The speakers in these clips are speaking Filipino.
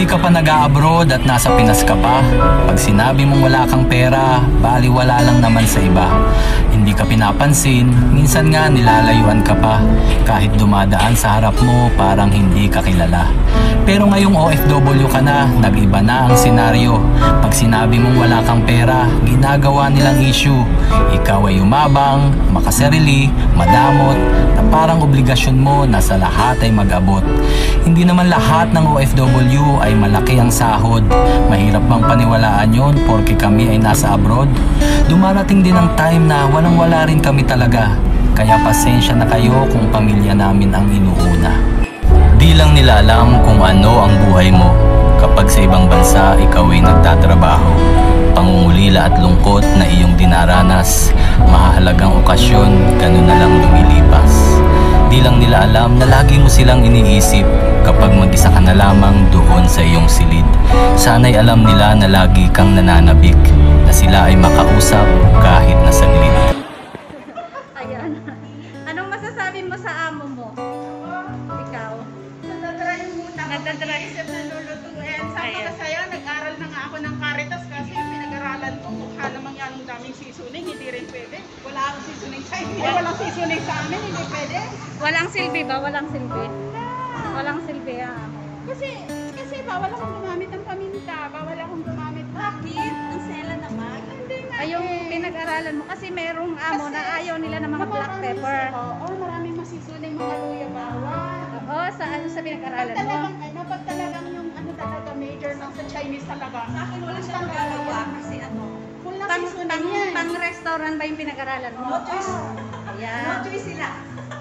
ka pa nag-a-abroad at nasa Pinas ka pa, pag sinabi mong wala kang pera, baliwala lang naman sa iba. Hindi ka pinapansin, minsan nga nilalayuan ka pa. Kahit dumadaan sa harap mo, parang hindi ka kilala. Pero ngayong OFW ka na, nag-iba na ang senaryo. Pag sinabi mong wala kang pera, ginagawa nilang issue. Ikaw ay umabang, makasarili, madamot, na parang obligasyon mo na sa lahat ay mag-abot. Hindi naman lahat ng OFW ay malaki ang sahod. Mahirap bang paniwalaan yon porke kami ay nasa abroad? Dumarating din ang time na walang-wala rin kami talaga. Kaya pasensya na kayo kung pamilya namin ang inuuna. Di lang nila alam kung ano ang buhay mo kapag sa ibang bansa ikaw ay nagtatrabaho. Pangungulila at lungkot na iyong dinaranas, mahalagang okasyon, ganun na lang lumilipas. Di lang nila alam na lagi mo silang iniisip kapag mag-isa ka na lamang doon sa iyong silid. Sana'y alam nila na lagi kang nananabik, na sila ay makausap kahit na saglit. Ayan. Anong masasabi mo sa amo mo? Ikaw? Nagdadrive muna ako. Nagdadrive. Isip na lulutuin. Sabi ko sa'yo, nag-aral na nga ako ng Caritas kasi yung pinag-aralan ko, mukha namang yan ang daming seasoning, hindi rin pwede. Wala akong seasoning sa inyo. Walang seasoning sa amin, hindi pwede. Walang silbi ba? Walang silbi? Walang silbi Kasi bawal akong gumamit ng paminta, bawal akong gumamit. Bakit? Ang sela naman. Hindi nga. Ay, yung pinag-aralan mo kasi merong amo na ayaw nila ng mga black pepper. Oo, maraming masisuning mga luya bawal. Oo, sa pinag-aralan mo. Pag talagang yung ano talaga major lang sa Chinese talaga. Sa akin wala siyang gagawa kasi ano. Pang restaurant ba yung pinag-aralan mo? No choice. Ayan. No choice sila.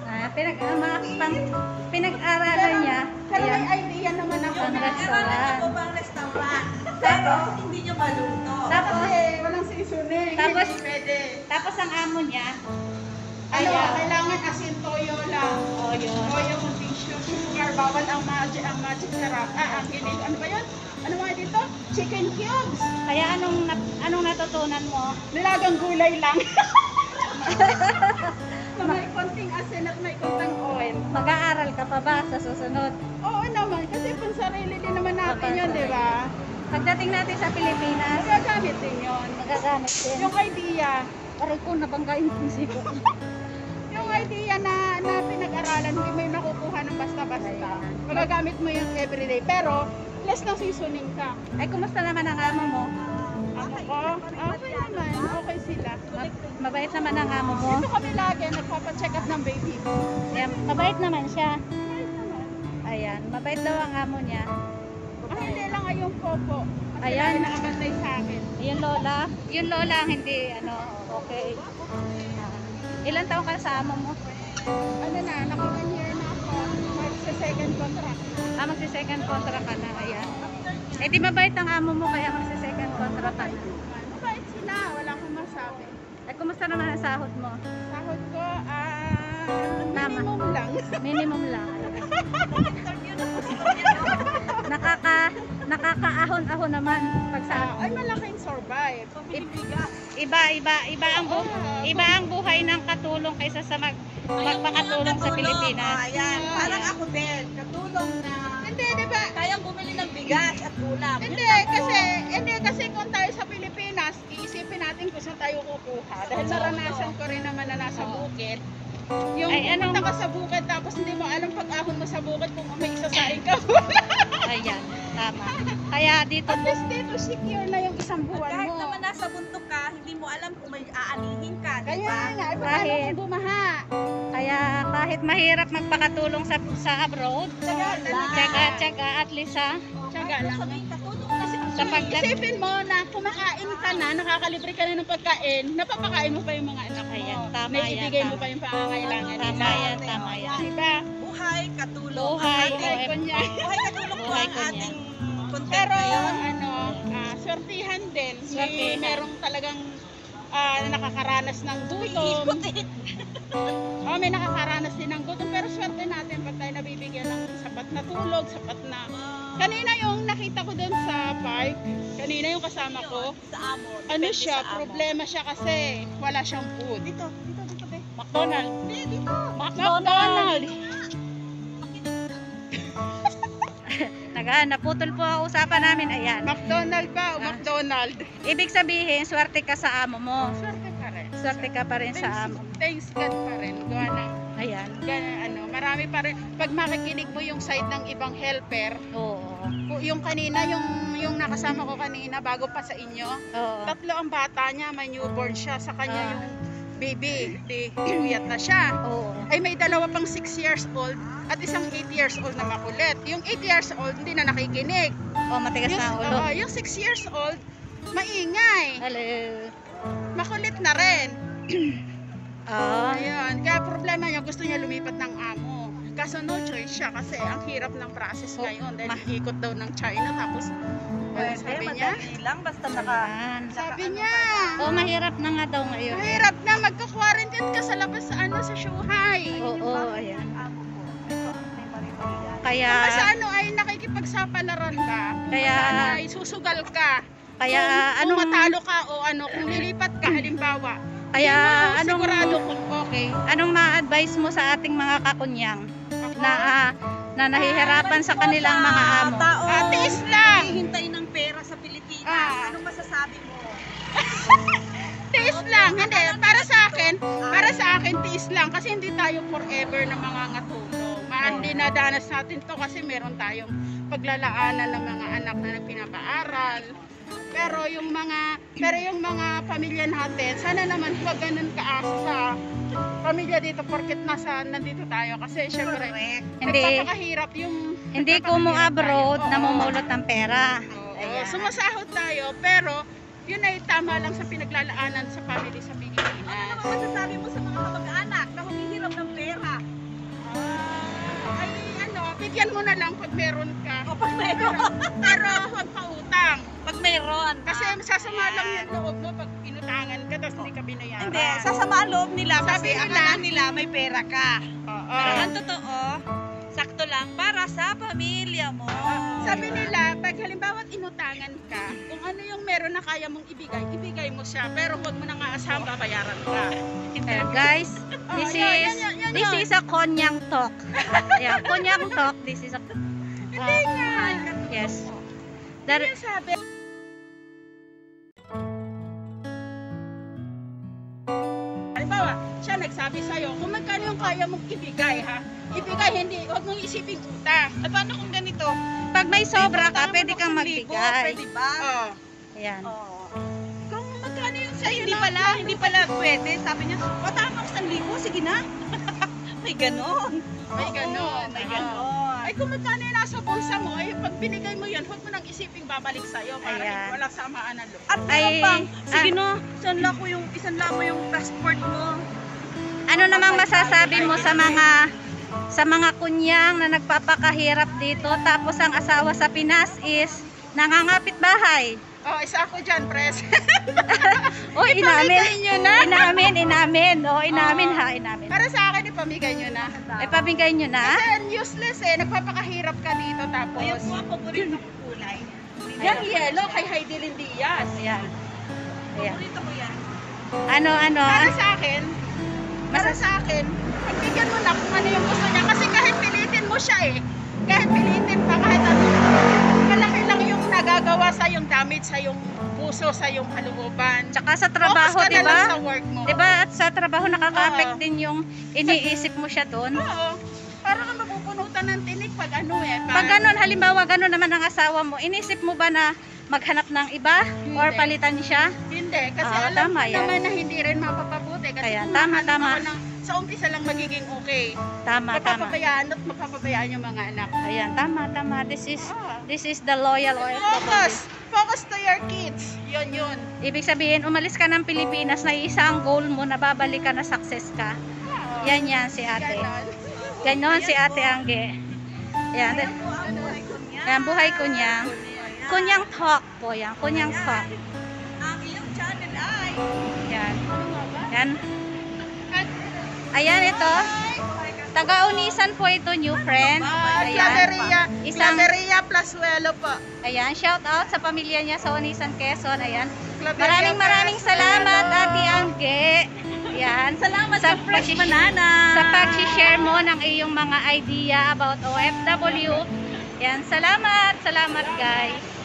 Pinag-aralan niya. Pero Ayan. may idea naman ako Pang na. restaurant. Pang restaurant. Pero hindi niya maluto. Tapos, Kasi walang seasoning. Tapos, hindi pwede. tapos ang amo niya, Ano, kailangan asin toyo lang. oh yun. Toyo, kunting sugar, bawal ang magic sarap. Ang ginig, ano ba yun? Ano mga dito? Chicken cubes. Kaya anong natutunan mo? Nilagang gulay lang. Na may konting asin at may konting oil. Mag-aaral ka pa ba sa susunod? Oo naman, kasi pang sarili din naman natin yun, di ba? Pagdating natin sa Pilipinas, Magagamit din yun. magagamit din. Yung idea, Aray ko, nabanggain ko sigo. yung idea na pinag-aralan, hindi mo yung nakukuha ng basta-basta. Magagamit mo yung everyday, pero less ng seasoning ka. Ay, kumusta naman ang amo mo? Ano ko? Okay naman, okay sila. Mabait naman ang amo mo? Dito kami lagi, nagpapacheck up ng baby ko. Ayan, mabait naman siya. Ayan, mabait daw ang amo niya. Hindi lang ay yung popo. Kasi Ayan. lagi nakabantay sa akin. Yung lola ang hindi, okay. Ilan taon ka sa amo mo? Ano na, naka-1 year na ako. Sa second contract. Magsi-second contract ka na, ayan. Eh di mabait ang amo mo kaya magsi-second contract ka na. Mabait sila, wala akong masabi. Eh kumusta naman ang sahod mo? Sahod ko, Tama. minimum lang. Minimum lang. Nakakaahon-ahon naman pag sa Ay, malaking survive. iba ang buhay ng katulong kaysa sa magpakatulong sa Pilipinas. Ayan, parang ako din, katulong na Hindi, di ba? kayang bumili ng bigas at ulam. Hindi kasi kung tayo sa Pilipinas, iisipin natin kung saan tayo kukuha. Dahil naranasan ko rin naman na nasa bukid. Yung Ay, pupunta ka sa bukid tapos hindi mo alam pag-ahon mo sa bukid kung may isasain ka. Ayan, tama. Kaya dito At least dito secure na yung isang buwan Kahit mo. naman nasa bundok ka, hindi mo alam kung may aanihin ka, di Kaya ba? nga, paano Kahit- kung bumaha? Kaya kahit mahirap magpakatulong sa abroad, tsaga at least Tiyaga lang. Sabihin, katulong na siya. sa pagdat Isipin mo na kumakain ka na, nakakalibre ka na ng pagkain, napapakain mo pa yung mga anak mo. Ayan, tama Naibigay yan, mo tama. pa yung pangangailangan Tama nila. yan, tama yan. Diba? Buhay, katulong. Buhay, Ang ating- Kunya. Buhay, katulong po Buhay ang ko niya. ating content Pero ngayon. swertihan din. Swertihan. Merong talagang nakakaranas ng gutom. Ikot eh. May nakakaranas din ng gutom. Pero swerte natin pag tayo nabibigyan ng sapat na tulog, sapat na... Kanina yung nakita ko dun sa park, kanina yung kasama ko, Sa amo. ano depende siya, sa amo. problema siya kasi wala siyang food. Dito, be. McDonald. Hindi, dito. McDonald's! Tsaga, naputol po ang usapan namin. Ayan. McDonald ba o McDonald? Ibig sabihin, swerte ka sa amo mo. Swerte pa rin. Swerte ka pa rin sa amo. Thanks God pa rin. Gawa ng, Ayan. marami pa rin. Pag makikinig mo yung side ng ibang helper, Oo. yung kanina, yung nakasama ko kanina, bago pa sa inyo, Oo. 3 ang bata niya, may newborn siya, sa kanya Ah. yung baby, di uyat na siya. Oo. Ay may 2 pang 6 years old at isang 8 years old na makulit. Yung 8 years old hindi na nakikinig. Oh, matigas na ang ulo. Yung 6 years old, maingay. Hello. Makulit na rin. Ah. Ayun. Kaya problema niya, gusto niya lumipat ng amo. Kaso no choice siya kasi ang hirap ng process ngayon dahil ikot daw ng China tapos Pwede, sabi niya? madali lang. Basta naka... Ayan. Sabi niya, Oh, mahirap na nga daw ngayon. mahirap na magka-quarantine ka sa labas sa Shanghai. Oo, ayan. Amo ko. Ito, may mali-mali yan. Kaya, Kung sa ay nakikipagsapalaran ka, Kaya- ay susugal ka. kaya, Kung anong, matalo ka o kung lilipat ka halimbawa. kaya, hindi mo anong, sigurado kung okay. anong ma-advise mo sa ating mga kakunyang Ako, na nahihirapan sa kanilang mga amo? Tao, Tiis lang. hihintay ng pera sa Pilipinas. Ah. Anong masasabi mo? Tiis lang. Hindi, para sa akin, tiis lang. Kasi hindi tayo forever na mga ngatulong. Dinadanas natin to kasi meron tayong paglalaanan ng mga anak na nagpinapaaral. Pero yung mga pamilya natin, sana naman huwag ganun kaasa sa pamilya dito porket nandito tayo. Kasi syempre, Hindi, nagpapakahirap yung... hindi abroad Oo. namumulot ng pera. Oo, Ayan. sumasahod tayo, pero yun ay tama lang sa pinaglalaanan sa family sa Ano Pilipinas. naman masasabi mo sa mga kamag-anak na humihiram ng pera? Ay, bigyan mo na lang pag meron ka. O pag meron. Pero huwag pa utang. Pag meron. Kasi sasama lang yung loob mo pag inutangan ka tapos hindi ka binayaran. Hindi, sasama ang loob nila Sabi kasi nila- akala nila may pera ka. Oo. Pero ang totoo, sakto lang para sa pamilya mo. Sabi nila, pag halimbawa inutangan ka, kung ano yung meron na kaya mong ibigay, ibigay mo siya. Pero huwag mo nang aasahan babayaran ka. Ayan, guys, this is a konyang talk. Yeah, konyang talk. This is a Hindi nga. yes. That sabi. Halimbawa, siya nagsabi sa'yo, kung magkano yung kaya mong ibigay, ha? Ibigay, hindi, huwag mong isipin utang. At paano kung ganito? Pag may sobra ka, Utang pwede mo kang 1,000, magbigay. Pwede ba? Oo. Ayan. Oo. Kung magkano yung Ay, sa'yo hindi pala pwede. Sabi niya, patama ko 1,000, sige na. May ganon. May ganon. May Oo. ganon. Ay kung magkano yung nasa bulsa mo, ay pag binigay mo yan, huwag mo nang isiping babalik sa'yo para Ayan. walang samaan ng loob. At meron Ay, pang, sige no, isanla mo yung passport mo. Ano namang masasabi mo sa mga kunyang na nagpapakahirap dito tapos ang asawa sa Pinas is nangangapit bahay? Oh, isa ako dyan, pres. Oh, inamin. Ipamigay nyo na. Inamin. Oh, inamin ha, inamin. Para sa akin, ipamigay nyo na. Ay, pabigay nyo na? Kasi useless nagpapakahirap ka dito tapos. Ayan po ang paborito kong kulay. Yung yellow kay Heidi Lindias. Ayan. Ayan. Paborito ko yan. Ano? Para sa akin, pagbigyan mo na kung ano yung gusto niya. Kasi kahit pilitin mo siya kahit pilitin pa, kahit ano, malaki lang yung nagagawa sa yung damage sa yung puso, sa yung kalooban. Tsaka sa trabaho, Focus ka di na lang ba? sa work mo. Di ba? At sa trabaho nakaka-affect Oo. din yung iniisip mo siya doon. Oo. Para ka mapupunutan ng tinik pag Pag ganun, halimbawa ganun naman ang asawa mo, inisip mo ba na maghanap ng iba or Hindi. palitan siya? Hindi, kasi Ah, alam tama ko yan. naman na hindi rin mapapabuti. Kasi Kaya, kung tama, mahanap tama. ako ng, sa umpisa lang magiging okay. Tama. Mapapabayaan yung mga anak. Ayan, tama. Ah. This is the loyal OFW. Focus to your kids. Yun. Ibig sabihin, umalis ka ng Pilipinas na isang goal mo na babalik ka na success ka. Yan si ate. Ganon si ate Angge. Yan. Ayan po ang buhay ko niya. Yan, buhay ko niya. Kunyang talk po yan. Kunyang talk. Ang iyong channel ay Yan. Yan. Ayan ito. Taga-Unisan po ito, new friend. Ayan. Claveria Plasuelo po. Ayan, shout out sa pamilya niya sa Unisan, Quezon. Ayan. Claveria Maraming salamat, Ate Angge. Ayan. salamat Sa sa fresh pag- banana. Sa pag-share mo ng iyong mga idea about OFW. Yan, salamat. Salamat guys.